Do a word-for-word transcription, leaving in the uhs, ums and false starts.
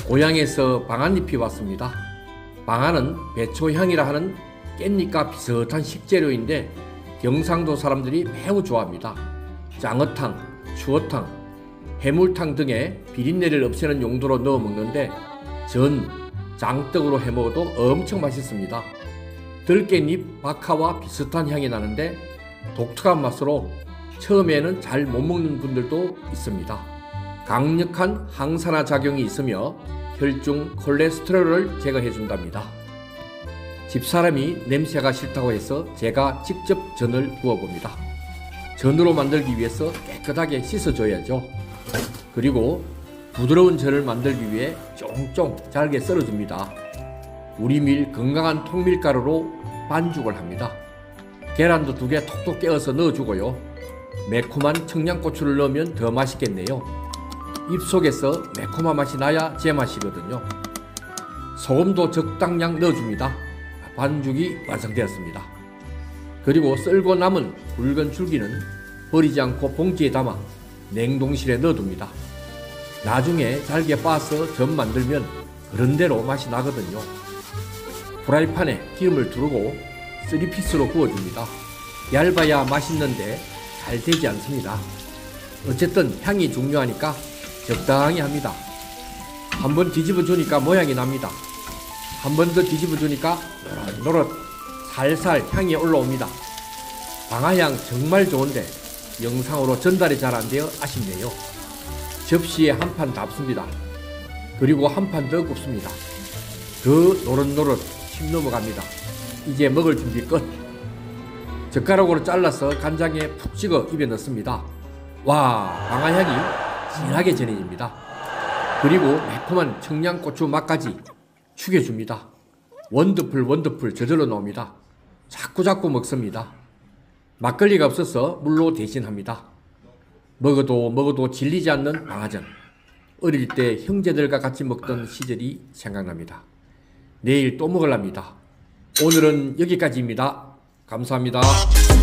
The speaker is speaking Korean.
고향에서 방아잎이 왔습니다. 방아는 배초향이라 하는 깻잎과 비슷한 식재료인데 경상도 사람들이 매우 좋아합니다. 짱어탕, 추어탕, 해물탕 등의 비린내를 없애는 용도로 넣어 먹는데 전, 장떡으로 해 먹어도 엄청 맛있습니다. 들깻잎, 박하와 비슷한 향이 나는데 독특한 맛으로 처음에는 잘 못 먹는 분들도 있습니다. 강력한 항산화 작용이 있으며 혈중 콜레스테롤을 제거해 준답니다. 집사람이 냄새가 싫다고 해서 제가 직접 전을 구워봅니다. 전으로 만들기 위해서 깨끗하게 씻어줘야죠. 그리고 부드러운 전을 만들기 위해 쫑쫑 잘게 썰어줍니다. 우리밀 건강한 통밀가루로 반죽을 합니다. 계란도 두 개 톡톡 깨어서 넣어주고요. 매콤한 청양고추를 넣으면 더 맛있겠네요. 입속에서 매콤한 맛이 나야 제맛이거든요. 소금도 적당량 넣어줍니다. 반죽이 완성되었습니다. 그리고 썰고 남은 굵은 줄기는 버리지 않고 봉지에 담아 냉동실에 넣어둡니다. 나중에 잘게 빻아서 전 만들면 그런대로 맛이 나거든요. 프라이팬에 기름을 두르고 쓰리피스로 구워줍니다. 얇아야 맛있는데 잘 되지 않습니다. 어쨌든 향이 중요하니까 적당히 합니다. 한번 뒤집어 주니까 모양이 납니다. 한 번 더 뒤집어 주니까 노릇노릇 살살 향이 올라옵니다. 방아향 정말 좋은데 영상으로 전달이 잘 안 되어 아쉽네요. 접시에 한 판 담습니다. 그리고 한 판 더 굽습니다. 더 노릇노릇 침 넘어갑니다. 이제 먹을 준비 끝. 젓가락으로 잘라서 간장에 푹 찍어 입에 넣습니다. 와, 방아향이 진하게 전해집니다. 그리고 매콤한 청양고추 맛까지 죽여줍니다. 원더풀 원더풀 저절로 나옵니다. 자꾸자꾸 먹습니다. 막걸리가 없어서 물로 대신합니다. 먹어도 먹어도 질리지 않는 방아전. 어릴 때 형제들과 같이 먹던 시절이 생각납니다. 내일 또 먹으랍니다. 오늘은 여기까지입니다. 감사합니다.